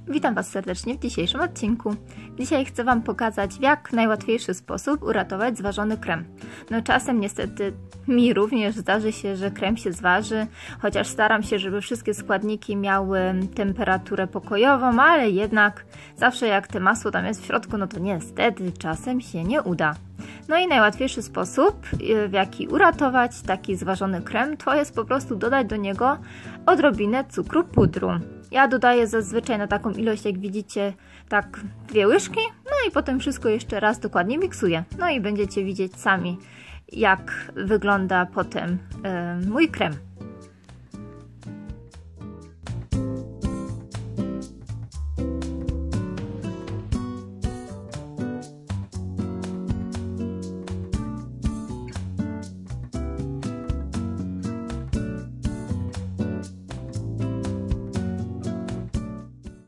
Witam Was serdecznie w dzisiejszym odcinku. Dzisiaj chcę Wam pokazać, w jak najłatwiejszy sposób uratować zważony krem. No czasem niestety mi również zdarzy się, że krem się zważy, chociaż staram się, żeby wszystkie składniki miały temperaturę pokojową, ale jednak zawsze jak te masło tam jest w środku, no to niestety czasem się nie uda. No i najłatwiejszy sposób, w jaki uratować taki zważony krem, to jest po prostu dodać do niego odrobinę cukru pudru. Ja dodaję zazwyczaj na taką ilość, jak widzicie, tak 2 łyżki, no i potem wszystko jeszcze raz dokładnie miksuję. No i będziecie widzieć sami, jak wygląda potem mój krem.